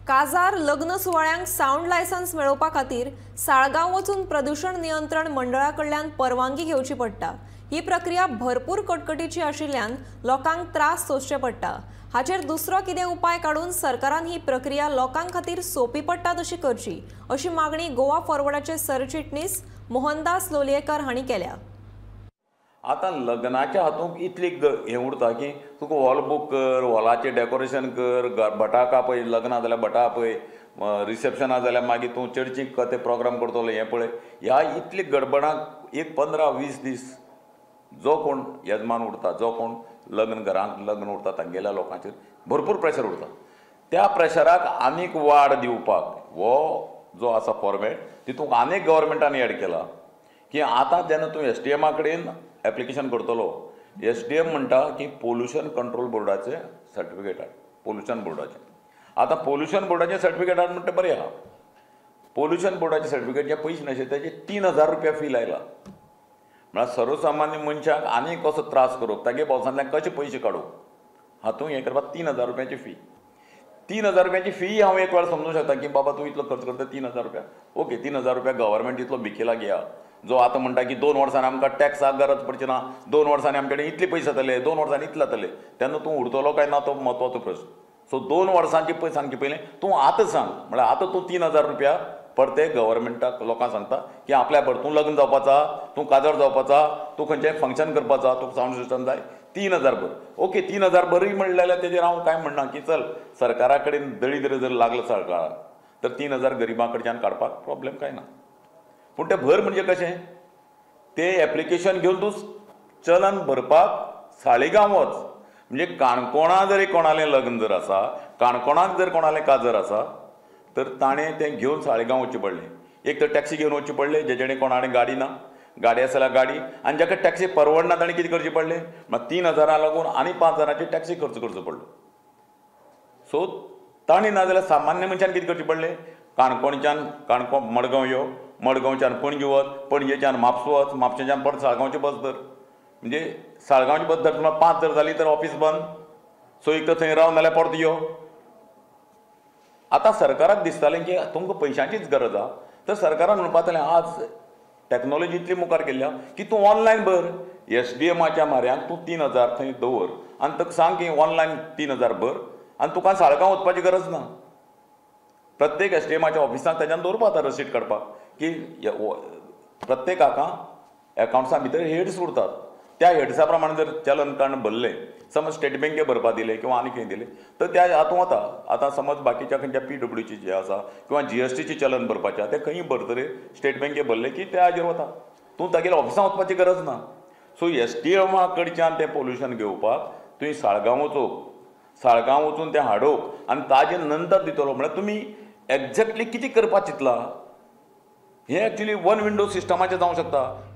काजार लग्न सुवाळ्यांक sound licence मेळोवपा खातीर साळगांव वचून प्रदूषण नियंत्रण मंडळा कडल्यान परवानगी घेवची पडटा। ही प्रक्रिया भरपूर कटकटीची आशिल्ल्यान लोकांक त्रास सोंसचे पडटा। हाचेर दुसरो कितें उपाय काडून सरकारान ही प्रक्रिया लोकांक खातीर सोपी पडटा तशी करची अशी मागणी गोवा फॉरवर्डाचे सरचिटणीस मोहनदास लोलयेकर हांणी केल्या। आता लग्नाच्या हातूंत इतली हें उरता की तुका हॉल बूक कर, हॉलाचें डेकोरेशन कर, भटाक आपय, लग्ना जाल्यार भटा आपय, रिसेप्शना जाल्यार मागीर तूं चर्चीक ते प्रोग्राम करतलो हें पळय। ह्या इतली गडबडाक एक 15-20 दीस जो कोण येजमान उरता, जो कोण घरांत लग्न उरता तांगेल्या लोकांचेर भरपूर प्रेशर उरता। त्या प्रेशराक आनीक वाड दिवपाक हो जो आसा फॉर्मेट तितूंत आनीक गव्हर्मेंटान एड केला की आतां जेन्ना तूं STM कडेन एप्लिकेशन करतलो, STM म्हणटा की पोल्युशन कंट्रोल बोर्डाचे सर्टिफिकेट हाड, पोल्युशन बोर्डाचे। आतां पोल्युशन बोर्डाचे सर्टिफिकेट हाड म्हणटा बरें आहा, पोल्युशन बोर्डाचे सर्टिफिकेट जे पयशे नाशिल्ले ताचे 3000 रुपया फी लायला। म्हळ्यार सर्वसामान्य मनशाक आनीक कसो त्रास करप, तागे बोल्सांतल्यान कशे पयशे काडूप, हातूंत हें करपाक 3000 रुपयाची फी। 3000 रुपयाची फी हांव एक वेळ समजूंक शकता की बाबा तूं इतलो खर्च करता 3000 रुपया, ओके 3000 रुपया गव्हर्मेंट इतलो भिकेला घेया, जो आतां म्हणटा की 2 वर्सांनी आमकां टॅक्साक गरज पडची ना, 2 वर्सांनी आमचे कडेन इतले पयशे जातले, 2 वर्सांनी इतले जातले, तेन्ना तूं उरतलो काय ना तो म्हत्वाचो प्रश्न। सो 2 वर्सांची पळय सांगचे पयलें तूं आतां सांग, म्हळ्यार आतां तूं 3000 रुपया परते गव्हर्मेंटाक लोकांक सांगता की आपल्या भर तूं लग्न जावपाचा, तूं काजार जावपाचा, तूं खंयचें फंक्शन करपाचा, तुका सावंड सिस्टम जाय 3000 भर। ओके 3000 बरी म्हणलें जाल्यार तेजेर हांव कांय म्हणना की चल सरकारा कडेन दळिद्र जर लागलो सरकाराक तर 3000 गरिबां कडच्यान काडपाक प्रॉब्लेम कांय ना। पूण तें भर म्हणजे कशें, तें एप्लिकेशन घेवन तूं चलन भरपाक साळेगांव वच। म्हणजे काणकोणा जर कोणालें लग्न जर आसा, काणकोणाक जर कोणालें काजर आसा तर ताणें तें घेवन साळेगांव वचचें पडलें। एक तर टॅक्सी घेवन वचचें पडलें, जेचे कडेन कोणा कडेन गाडी ना, गाडी आसा जाल्यार गाडी, आनी जाका टॅक्सी परवडना ताणें कितें करचें पडलें, म्हळ्यार 3000 लागून आनी 5000ची टॅक्सी खर्च करचो पडलो। सो ताणें ना जाल्यार सामान्य मनशान कितें करचें पडलें, काणकोणच्यान मडगांव यो, मडगांवच्यान पणजे वच, पणजेच्यान म्हापसा वच, म्हापशेच्यान परत साळगांवची बस धर। म्हणजे साळगांवची बस धर तुमकां 5 जर जाली तर ऑफिस बंद, सो एक तर थंय रावन नाल्यार परत यो। आतां सरकाराक दिसतालें की तुमकां पयशांचीच गरज आहा, तर सरकारान म्हणपाक लागलें आज टॅक्नॉलॉजी इतली मुखार गेल्या की तूं ऑनलायन भर, SDMच्या म्हऱ्यांत तूं 3000 थंय दवर आनी ताका सांग की ऑनलायन 3000 भर आनी तुका साळगांव वचपाची गरज ना। प्रत्येक SDMच्या ऑफिसांत तेज्यान दवरपा जाता रसीद काडपाक की प्रत्येकाका एकावंट्सा भितर हेड्स उरतात, त्या हेड्सा प्रमाणे जर चलन काडून भरलें, समज स्टेट बँके भरपा दिले किंवा आनी खंय दिले तर त्या हातूंत वता। आतां समज बाकीच्या खंयच्या PWC जे आसा किंवा GSTची चलन भरपाचें तें खंय भरतरे स्टेट बँके भरलें की त्या हाजेर वता, तूं तागेल्या ऑफिसांत वचपाची गरज ना। सो STM कडच्यान तें पोल्युशन घेवपाक तुवें साळगांव वचोवप, साळगांव वचून तें हाडोवप आनी ताजे नंतर दितलो। म्हळ्यार तुमी एक्झॅक्टली कितें करपाक चिंतला हें एक्चुली वन विंडो सिस्टमाचें जावंक शकता।